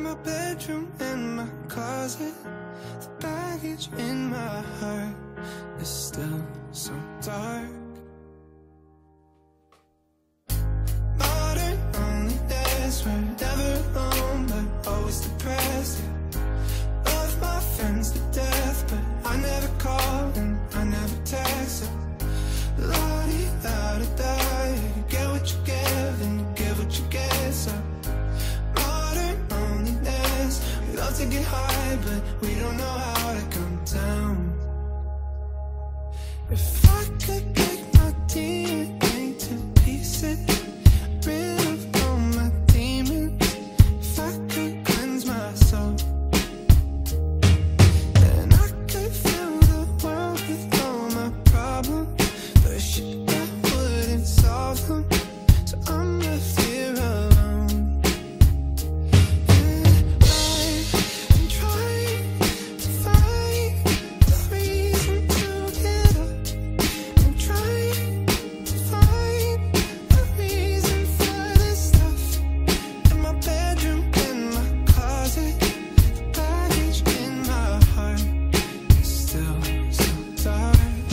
my bedroom and my closet, the baggage in my heart is still so dark. Modern loneliness, we're never alone but always depressed. Love my friends to death, but I never call and I never text. La-di-da-da-da, you get what you give and you give what you get. So modern loneliness, we love to get high but we don't know how to come down. If I could break my DNA to pieces, rid of all my demons, if I could cleanse my soul, then I could fill the world with all my problems, but shit, that wouldn't solve them. So I'm left here alone. And I'm trying to find the reason to get up. I'm trying to find a reason for this stuff in my bedroom, in my closet, the baggage in my heart is still so dark.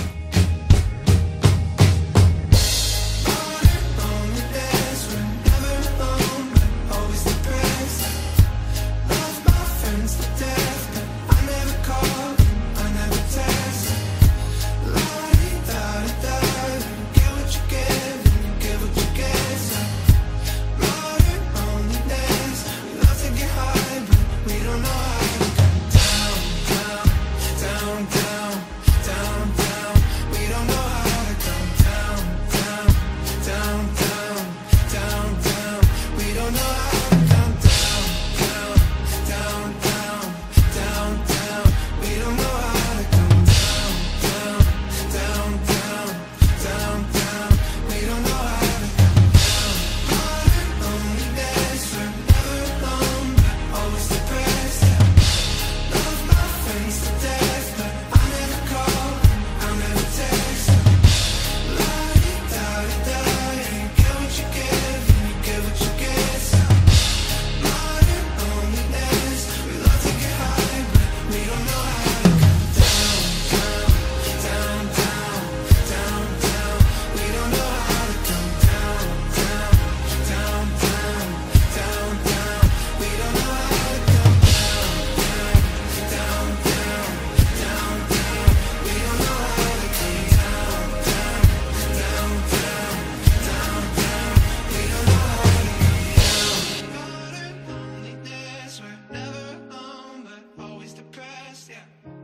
Modern loneliness, we're never alone but always depressed. Love my friends to death, but I never call and I never text. La-di-da-da-da, you get what you give and you give what you get. So modern loneliness, we love to get high but we don't know how to come down, down, down, down, down, down. We don't know how to come down, down, down, down, down, down. We don't know how to come down, down, down, down, down, down. We don't know how to come down, down, down, down, down, down. We don't know how to come down. Modern loneliness, we're never alone but always depressed. Love my friends to death, but I never call, I'll never text. La-di-da-da-da, you get what you give and you give what you get. So modern loneliness, we love to get high but we don't know how to come down, down, down, down, down, down. We don't know how to come down, down, down, down, down, down. We don't know how to come down, down, down, down, down, down. We don't know how to come down, down, down, down, down, down. We don't know how to come down. Modern loneliness, we're never alone but always depressed, yeah.